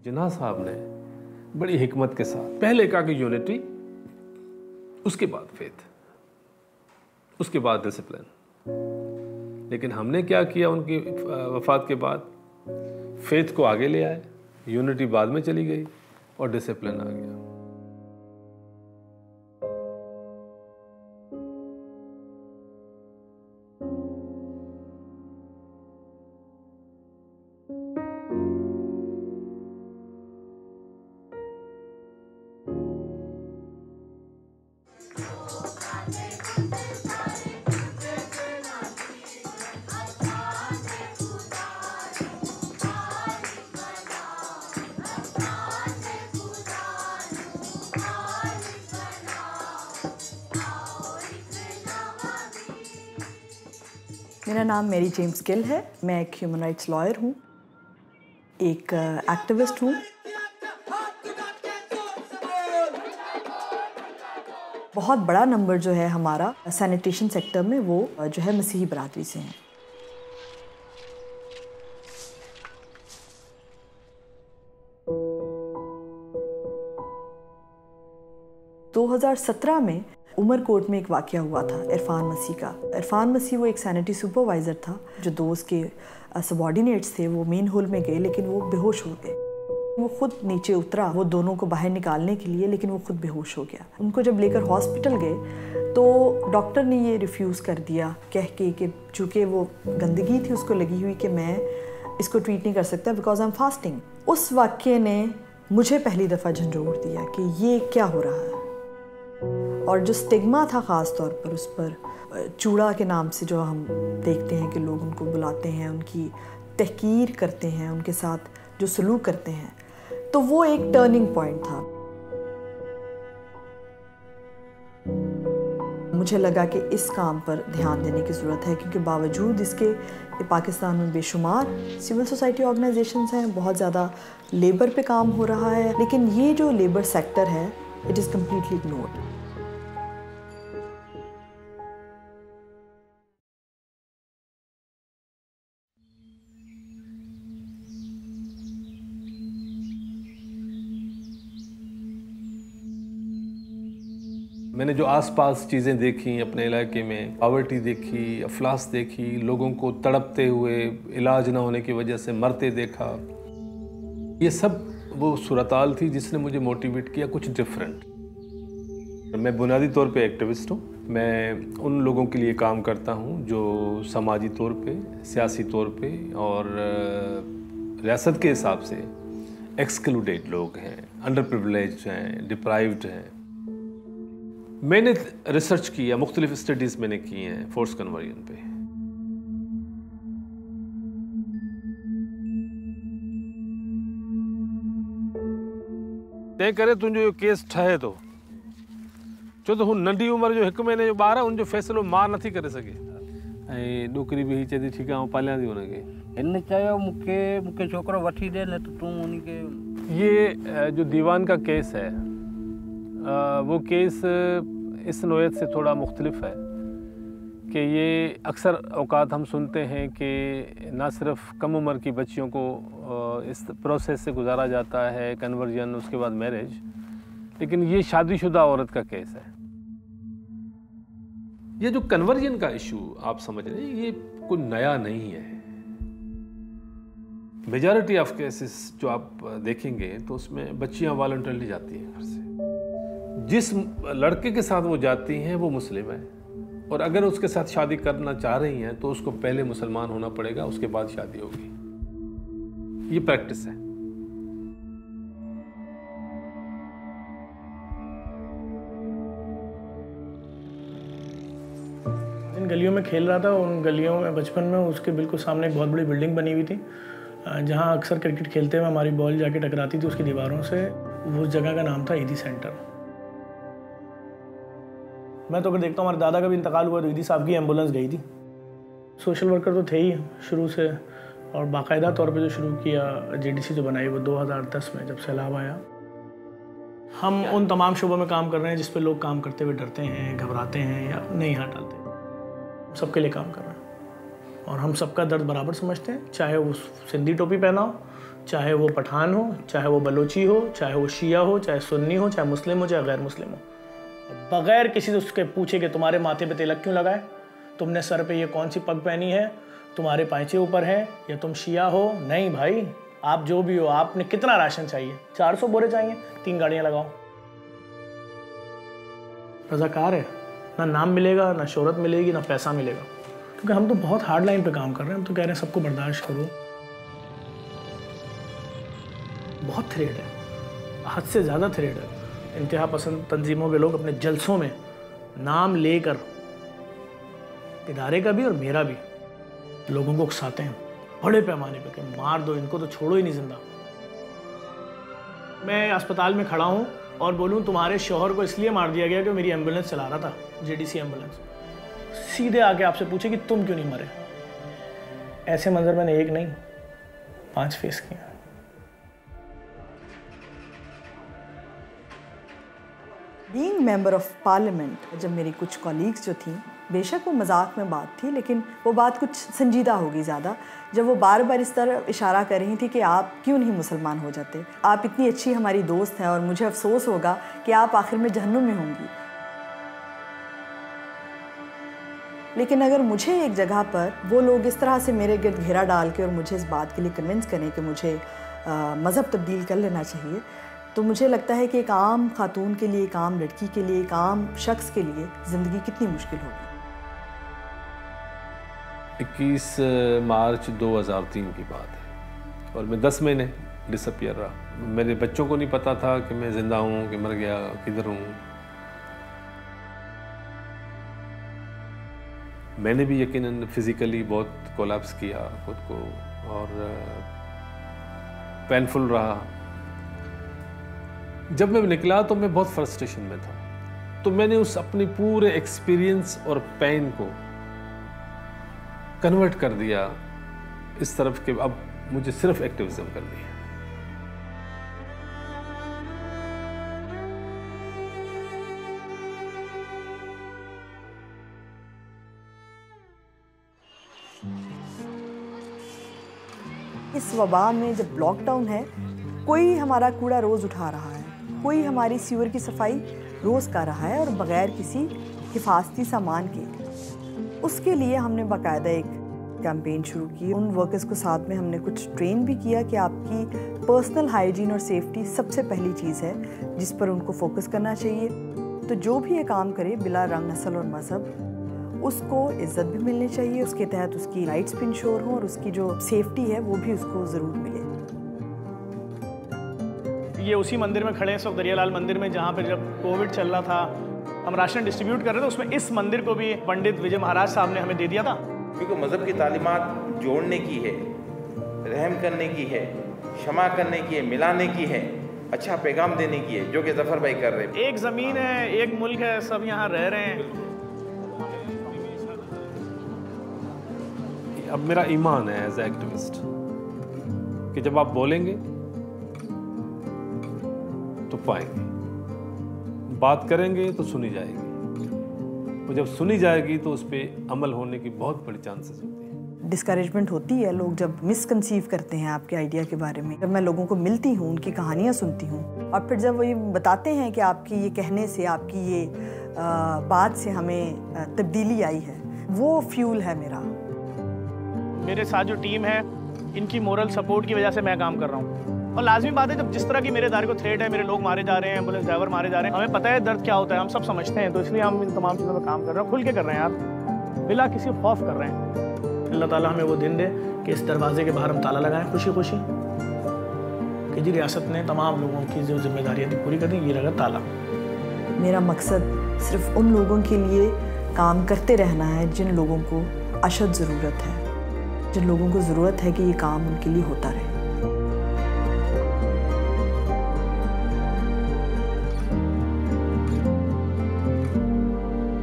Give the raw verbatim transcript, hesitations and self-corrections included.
जिन्ना साहब ने बड़ी हिकमत के साथ पहले कहा कि यूनिटी, उसके बाद फेथ, उसके बाद डिसिप्लिन। लेकिन हमने क्या किया, उनकी वफात के बाद फेथ को आगे ले आए, यूनिटी बाद में चली गई और डिसिप्लिन आ गया। मेरा नाम मेरी जेम्स गिल है। मैं एक ह्यूमन राइट्स लॉयर हूँ, एक एक्टिविस्ट हूँ। बहुत बड़ा नंबर जो है हमारा सैनिटेशन सेक्टर में, वो जो है मसीही बरादरी से हैं। दो हज़ार सत्रह में उमरकोट में एक वाक़या हुआ था इरफान मसीह का। इरफान मसीह वो एक सैनिटरी सुपरवाइज़र था। जो दो उसके सबॉर्डिनेट्स थे वो मेन हॉल में गए, लेकिन वो बेहोश हो गए। वो खुद नीचे उतरा वो दोनों को बाहर निकालने के लिए, लेकिन वो खुद बेहोश हो गया। उनको जब लेकर हॉस्पिटल गए तो डॉक्टर ने ये रिफ्यूज़ कर दिया, कह के कि चूँकि वो गंदगी थी उसको लगी हुई कि मैं इसको ट्रीट नहीं कर सकता बिकॉज आई एम फास्टिंग। उस वाक़ये ने मुझे पहली दफ़ा झंझोड़ दिया कि ये क्या हो रहा है। और जो स्टिग्मा था ख़ास तौर पर उस पर, चूड़ा के नाम से जो हम देखते हैं कि लोग उनको बुलाते हैं, उनकी तहकीर करते हैं, उनके साथ जो सलूक करते हैं, तो वो एक टर्निंग पॉइंट था। मुझे लगा कि इस काम पर ध्यान देने की ज़रूरत है, क्योंकि बावजूद इसके कि पाकिस्तान में बेशुमार सिविल सोसाइटी ऑर्गेनाइजेशंस हैं, बहुत ज़्यादा लेबर पे काम हो रहा है, लेकिन ये जो लेबर सेक्टर है इट इज़ कम्प्लीटली इग्नोर्ड। मैंने जो आसपास चीज़ें देखी अपने इलाके में, पॉवर्टी देखी, अफलास देखी, लोगों को तड़पते हुए इलाज ना होने की वजह से मरते देखा, ये सब वो सूरताल थी जिसने मुझे मोटिवेट किया कुछ डिफरेंट। मैं बुनियादी तौर पे एक्टिविस्ट हूँ। मैं उन लोगों के लिए काम करता हूँ जो समाजी तौर पे, सियासी तौर पे और रियासत के हिसाब से एक्सक्लूडेड लोग हैं, अंडर प्रिविलेज्ड हैं, डिप्राइव्ड हैं। मैंने रिसर्च किया, मुख्तलिफ स्टडीज़ मैंने की हैं फोर्स कन्वर्जन पे। तंहिं करे तुंहिंजो केस ठहे थो, छो त हू नंढी उमिरि जो हिकु महीने जो ॿार आहे, उनजो फ़ैसिलो माउ नथी करे सघे। ऐं ॾोकरी बि हीअ चए थी ठीकु आहे आउं पालियां थी हुनखे। हिन चयो मूंखे मूंखे छोकिरो वठी ॾे, न त तूं उनखे। ये जो दीवान का केस है, वो केस इस नोयत से थोड़ा मुख्तलिफ है कि ये अक्सर औकात हम सुनते हैं कि ना सिर्फ कम उम्र की बच्चियों को इस प्रोसेस से गुजारा जाता है, कन्वर्जन, उसके बाद मैरिज, लेकिन ये शादीशुदा औरत का केस है। ये जो कन्वर्जन का इशू आप समझ रहे हैं, ये कोई नया नहीं है। मेजॉरिटी ऑफ केसेस जो आप देखेंगे तो उसमें बच्चियां वॉलंटरली जाती हैं घर से। जिस लड़के के साथ वो जाती हैं वो मुस्लिम है, और अगर उसके साथ शादी करना चाह रही हैं तो उसको पहले मुसलमान होना पड़ेगा, उसके बाद शादी होगी। ये प्रैक्टिस है। इन गलियों में खेल रहा था, उन गलियों में बचपन में उसके बिल्कुल सामने एक बहुत बड़ी बिल्डिंग बनी हुई थी, जहाँ अक्सर क्रिकेट खेलते हुए हमारी बॉल जाके टकराती थी उसकी दीवारों से। वो जगह का नाम था ईदी सेंटर। मैं तो अगर देखता हूँ, हमारे दादा का भी इंतकाल हुआ तो ईदी साहब की एम्बुलेंस गई थी। सोशल वर्कर तो थे ही शुरू से, और बाकायदा तौर पे जो शुरू किया जेडीसी जो बनाई वो दो हज़ार दस में जब सैलाब आया। हम उन तमाम शोबों में काम कर रहे हैं जिस पे लोग काम करते हुए डरते हैं, घबराते हैं या नहीं हाथ डालते। सबके लिए काम कर रहे हैं और हम सबका दर्द बराबर समझते हैं, चाहे वो सिंधी टोपी पहना हो चाहे वो पठान हो, चाहे वो बलोची हो, चाहे वो शिया हो, चाहे सुन्नी हो, चाहे मुस्लिम हो, चाहे गैर मुस्लिम हो, बगैर किसी से उसके पूछे कि तुम्हारे माथे पे तिलक क्यों लगाए, तुमने सर पे ये कौन सी पग पहनी है, तुम्हारे पांचे ऊपर है, या तुम शिया हो। नहीं भाई, आप जो भी हो, आपने कितना राशन चाहिए? चार सौ बोरे चाहिए, तीन गाड़ियां लगाओ। रजाकार है, ना नाम मिलेगा, ना शोहरत मिलेगी, ना पैसा मिलेगा, क्योंकि हम तो बहुत हार्ड लाइन पे काम कर रहे हैं। हम तो कह रहे हैं सबको बर्दाश्त करो। बहुत थ्रेड है, हद से ज़्यादा थ्रेड है। इंतहा पसंद तंजीमों के लोग अपने जलसों में नाम लेकर, इदारे का भी और मेरा भी, लोगों को उकसाते हैं बड़े पैमाने पे कि मार दो इनको, तो छोड़ो ही नहीं जिंदा। मैं अस्पताल में खड़ा हूँ और बोलूँ तुम्हारे शौहर को इसलिए मार दिया गया कि मेरी एम्बुलेंस चला रहा था, जेडीसी एम्बुलेंस, सीधे आके आपसे पूछे कि तुम क्यों नहीं मरे। ऐसे मंजर मैंने एक नहीं पांच फेस किए। बीइंग मेंबर ऑफ पार्लियामेंट, जब मेरी कुछ कॉलीग्स जो थी, बेशक वो मजाक में बात थी, लेकिन वो बात कुछ संजीदा होगी ज़्यादा, जब वो बार बार इस तरह इशारा कर रही थी कि आप क्यों नहीं मुसलमान हो जाते, आप इतनी अच्छी हमारी दोस्त हैं और मुझे अफसोस होगा कि आप आखिर में जहन्नुम में होंगी। लेकिन अगर मुझे एक जगह पर वो लोग इस तरह से मेरे गिर्द घेरा डाल के और मुझे इस बात के लिए कन्विंस करें कि मुझे मज़हब तब्दील कर लेना चाहिए, तो मुझे लगता है कि एक आम खातून के लिए, एक आम लड़की के लिए, एक आम शख्स के लिए ज़िंदगी कितनी मुश्किल होगी। इक्कीस मार्च दो हज़ार तीन की बात है और मैं दस महीने डिसअपियर रहा। मेरे बच्चों को नहीं पता था कि मैं ज़िंदा हूँ कि मर गया, किधर हूँ। मैंने भी यकीनन फिज़िकली बहुत कोलैप्स किया खुद को और पेनफुल रहा। जब मैं निकला तो मैं बहुत फ्रस्ट्रेशन में था, तो मैंने उस अपनी पूरे एक्सपीरियंस और पेन को कन्वर्ट कर दिया इस तरफ कि अब मुझे सिर्फ एक्टिविज्म करनी है। इस वबा में जब लॉकडाउन है, कोई हमारा कूड़ा रोज़ उठा रहा है, कोई हमारी सीवर की सफाई रोज़ कर रहा है और बग़ैर किसी हिफाजती सामान के। उसके लिए हमने बाकायदा एक कैंपेन शुरू की। उन वर्कर्स को साथ में हमने कुछ ट्रेन भी किया कि आपकी पर्सनल हाइजीन और सेफ्टी सबसे पहली चीज़ है जिस पर उनको फोकस करना चाहिए। तो जो भी ये काम करे बिला रंग, नस्ल और मज़हब, उसको इज़्ज़त भी मिलनी चाहिए, उसके तहत उसकी राइट्स भी इंश्योर हों और उसकी जो सेफ्टी है वो भी उसको ज़रूर मिले। ये उसी मंदिर में खड़े हैं, सब दरियालाल मंदिर में, जहाँ पे जब कोविड चल रहा था हम राशन डिस्ट्रीब्यूट कर रहे थे, उसमें इस मंदिर को भी पंडित विजय महाराज साहब ने हमें दे दिया था। क्योंकि मज़हब की तालीमात जोड़ने की है, रहम करने की है, क्षमा करने की है, मिलाने की है, अच्छा पैगाम देने की है, जो कि ज़फ़र भाई कर रहे हैं। एक ज़मीन है, एक मुल्क है, सब यहाँ रह रहे हैं। अब मेरा ईमान है एज एक्टिविस्ट कि जब आप बोलेंगे तो पाएंगे, बात करेंगे तो सुनी जाएगी, और जब सुनी जाएगी तो उस पर अमल होने की बहुत बड़ी चांसेस होती है। डिस्करेजमेंट होती है, लोग जब मिसकंसीव करते हैं आपके आइडिया के बारे में। जब मैं लोगों को मिलती हूँ, उनकी कहानियाँ सुनती हूँ और फिर जब वो ये बताते हैं कि आपकी ये कहने से, आपकी ये आ, बात से हमें आ, तब्दीली आई है, वो फ्यूल है मेरा। मेरे साथ जो टीम है, इनकी मोरल सपोर्ट की वजह से मैं काम कर रहा हूँ। और लाजमी बात है, जब जिस तरह की मेरे दायरे को थ्रेट है, मेरे लोग मारे जा रहे हैं, एम्बुलेंस ड्राइवर मारे जा रहे हैं, हमें पता है दर्द क्या होता है, हम सब समझते हैं, तो इसलिए हम इन तमाम चीज़ों पर काम कर रहे हैं, खुल के कर रहे हैं यार, बिला किसी खौफ कर रहे हैं। अल्लाह ताला हमें वो दिन दे कि इस दरवाजे के बाहर हम ताला लगाएं खुशी खुशी, कि जी रियासत ने तमाम लोगों की जो जिम्मेदारियाँ थी पूरी कर दी, ये रहा ताला। मेरा मकसद सिर्फ उन लोगों के लिए काम करते रहना है जिन लोगों को अशद ज़रूरत है, जिन लोगों को ज़रूरत है कि ये काम उनके लिए होता रहे।